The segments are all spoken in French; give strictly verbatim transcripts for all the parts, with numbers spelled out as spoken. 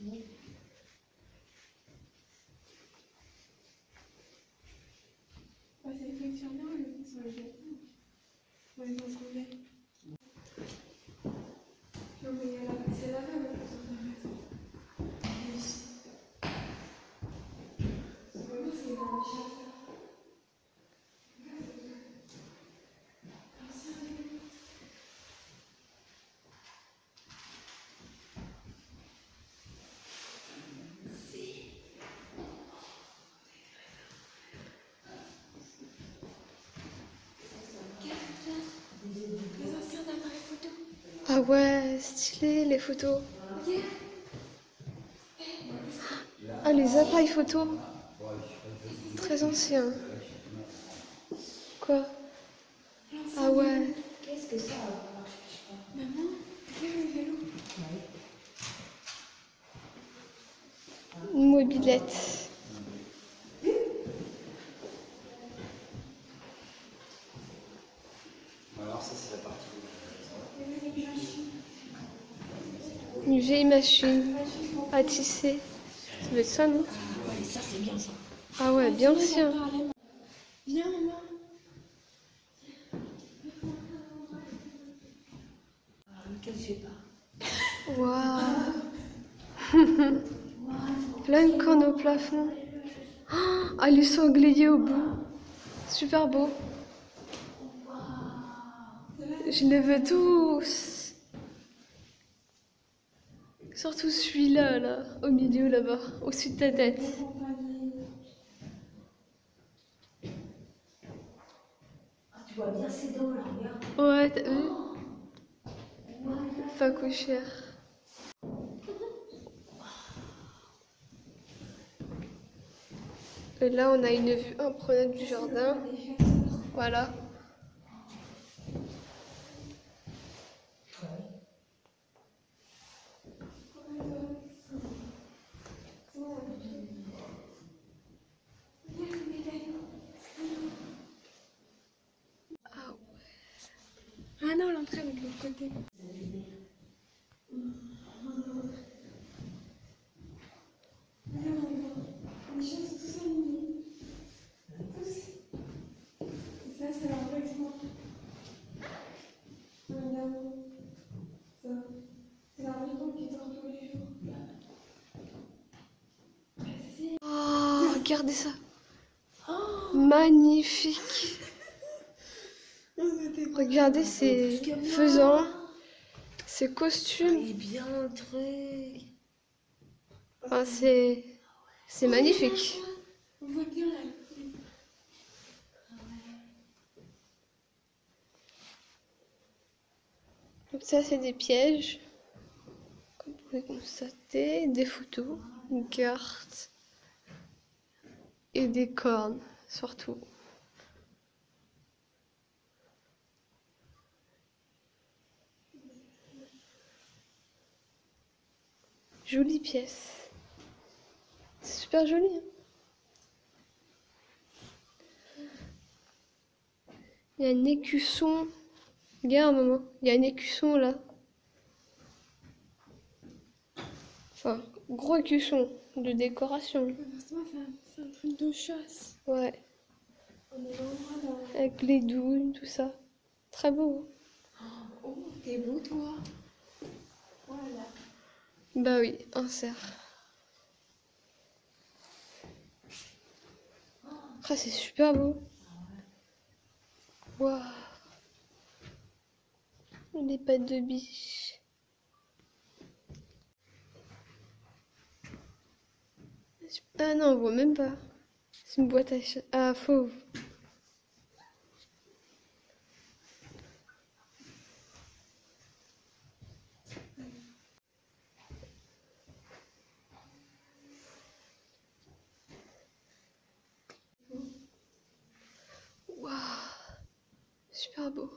Ouais, c'est effectivement le qui sont les gens. Ouais, ils ont trouvé. Non, mais il y a la... c'est là-bas la maison de la maison. Et ici. C'est vraiment c'est dans le chasse. Les anciens appareils photo. Ah ouais, stylé les photos. Ah, les appareils photo. Très anciens. Quoi? Ah ouais. Qu'est-ce que ça? Maman, regarde le vélo. Une mobilette. Alors ça c'est la partie. Une vieille machine à tisser. Ça doit être ça, non? Ouais, ça c'est bien ça. Ah ouais, bien ancien. Viens, maman. Ah, lequel je sais pas. Waouh. Plein de cornes au plafond. Ah, les sangliers au bout. Super beau. Je les veux tous. Surtout celui-là, là, au milieu, là-bas, au-dessus de ta tête. Ah, tu vois bien ces dents là, regarde. Ouais, t'as vu? Pas cher. Et là, on a une vue imprenable du jardin. Voilà. Ah ouais. Ah non, l'entrée avec l'autre côté. Les choses tous alignés. Tous. Et ça, c'est leur vêtement. Regarde. Ça. C'est leur vêtement qui dort tous les jours. Oh, regardez ça. Magnifique. Regardez ces faisans, ces costumes. Il est bien le truc. Enfin, c'est c'est magnifique. On voit bien là. Donc ça, c'est des pièges. Comme vous pouvez constater, des photos, une carte et des cornes, surtout. Jolie pièce. C'est super joli. Hein. Il y a un écusson. Regarde, maman. Il y a un écusson là. Enfin, gros écusson de décoration. Forcément, c'est un, c'est un truc de chasse. Ouais. On est vraiment là. Avec les douilles, tout ça. Très beau. Oh, t'es beau, toi. Voilà. Bah oui, un cerf. Ah, c'est super beau. Waouh. Les pattes de biche. Ah non, on voit même pas. C'est une boîte à, ch- à fauve. Waouh. Super beau.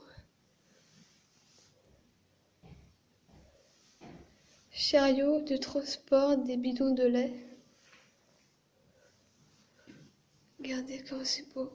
Chariot de transport des bidons de lait. Regardez comme c'est beau.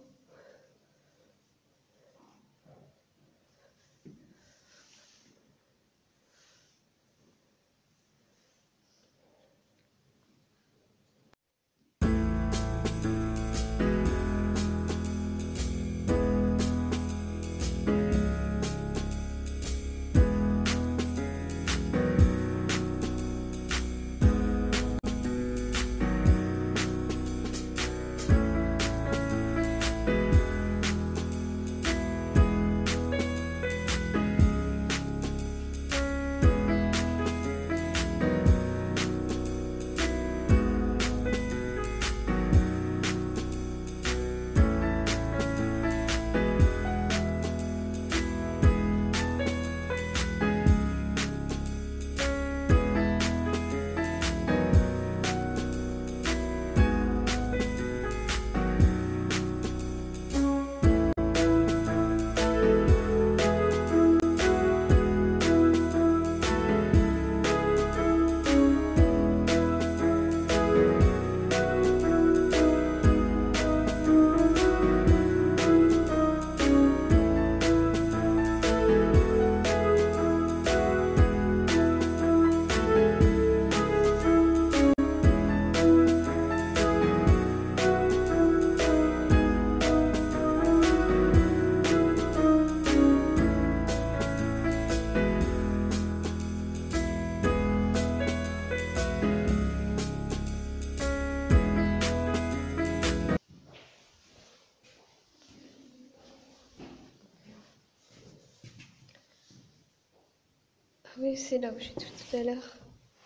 Oui, c'est là où j'étais tout à l'heure.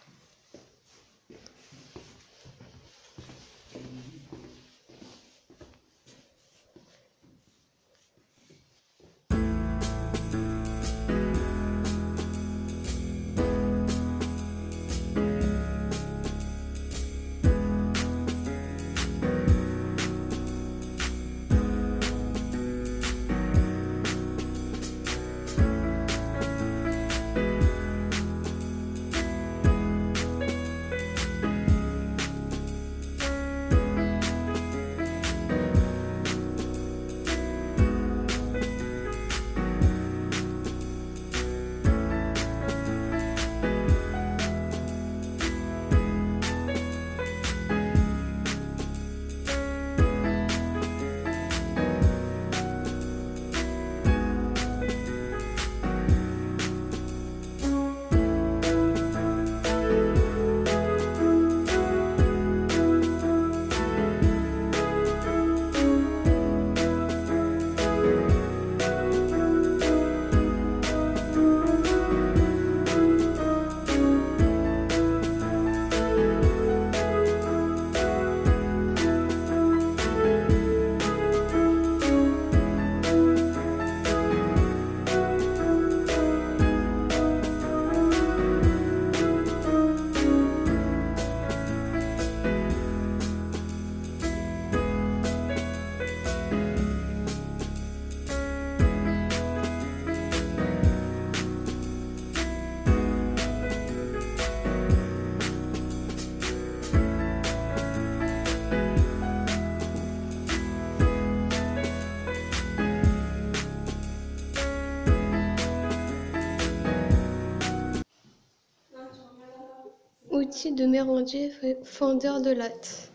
Outil de méranger fendeur de latte.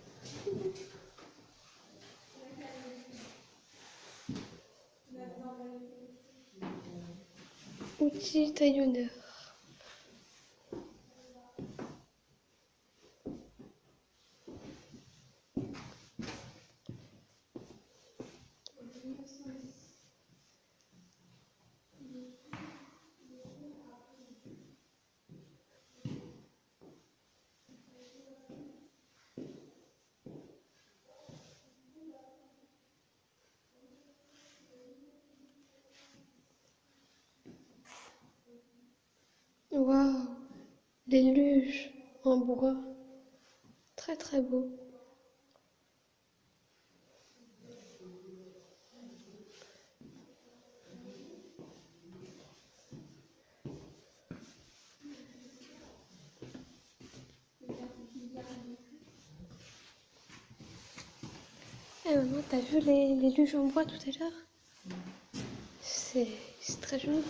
Outil taillonneur. Waouh, les luges en bois, très très beau. Eh maman, t'as vu les, les luges en bois tout à l'heure? C'est c'est très joli.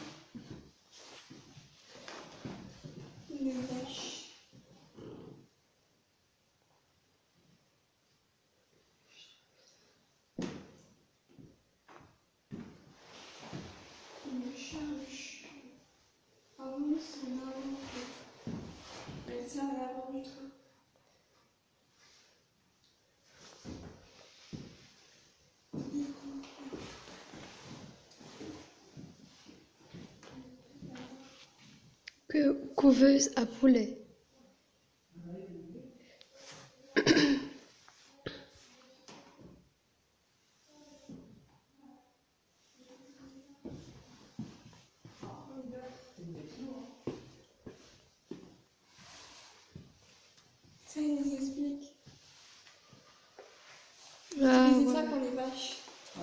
Une vache. Une charge. Ah oui, c'est marrant. Elle sert à l'avant du train. Que couveuse à poulet. Ça, il nous explique. Ah, Ils faisaient ça ouais. pour les vaches.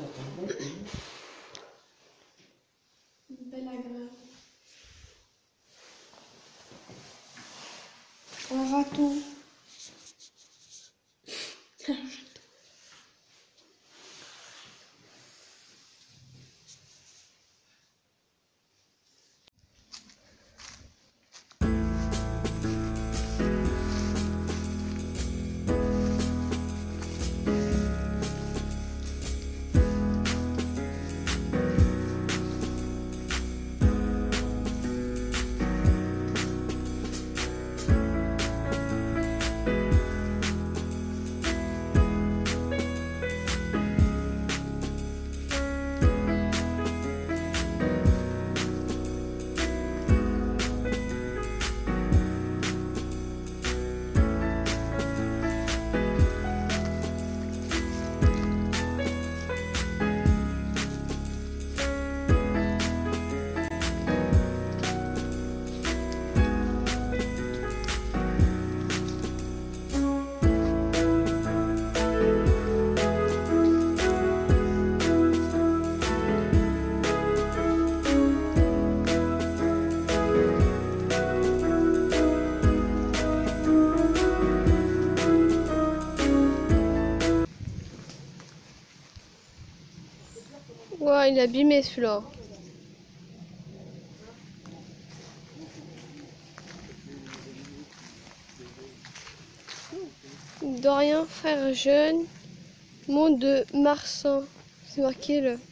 Une belle agrave. Un râteau. il est abîmé celui-là. Dorian, frère jeune, monde de Marsan. C'est marqué là.